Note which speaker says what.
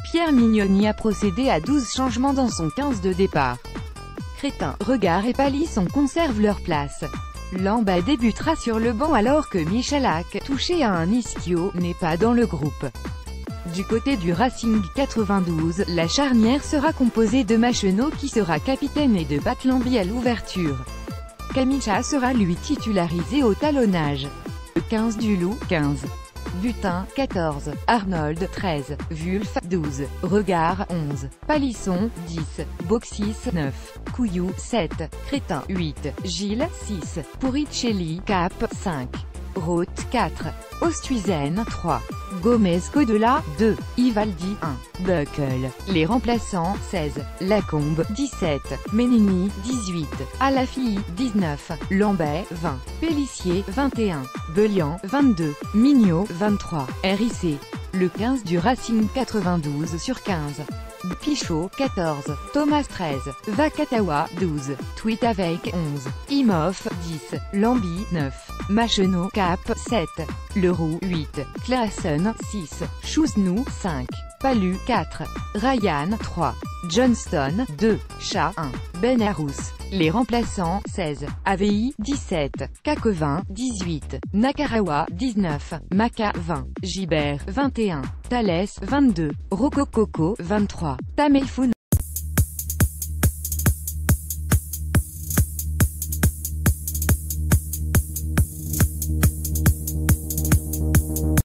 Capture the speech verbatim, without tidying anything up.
Speaker 1: Pierre Mignoni a procédé à douze changements dans son quinze de départ. Crétin, Regard et Palisson conservent leur place. Lambert débutera sur le banc alors que Michalak, touché à un ischio, n'est pas dans le groupe. Du côté du Racing quatre-vingt-douze, la charnière sera composée de Machenaud qui sera capitaine et de Batlambi à l'ouverture. Kamicha sera lui titularisé au talonnage. Le quinze du Loup, quinze. Butin, quatorze. Arnold, treize. Wulf, douze. Regard, onze. Palisson, dix. Boxis, neuf. Couillou, sept. Crétin, huit. Gilles, six. Puricelli, Cap, cinq. Roth, quatre. Ostuizen, trois. Gomez Codela, deux. Ivaldi, un. Buckle. Les remplaçants, seize. Lacombe, dix-sept. Menini, dix-huit. Alafi, dix-neuf. Lambert, vingt. Pélissier, vingt et un. Belian, vingt-deux. Mignot, vingt-trois. R I C. Le quinze du Racing quatre-vingt-douze sur quinze. Pichot, quatorze. Thomas, treize. Vakatawa, douze. Tweet avec, onze. Imhoff, dix. Lambi, neuf. Machenaud, Cap, sept. Leroux, huit. Claassen, six. Chouznou, cinq. Palu, quatre. Ryan, trois. Johnston, deux. Chat, un. Benarous. Les remplaçants, seize. A V I, dix-sept. Kakovin, dix-huit. Nakarawa, dix-neuf. Maka, vingt. Gibert, vingt et un. Thalès, vingt-deux. Rocococo, vingt-trois. Tameifun,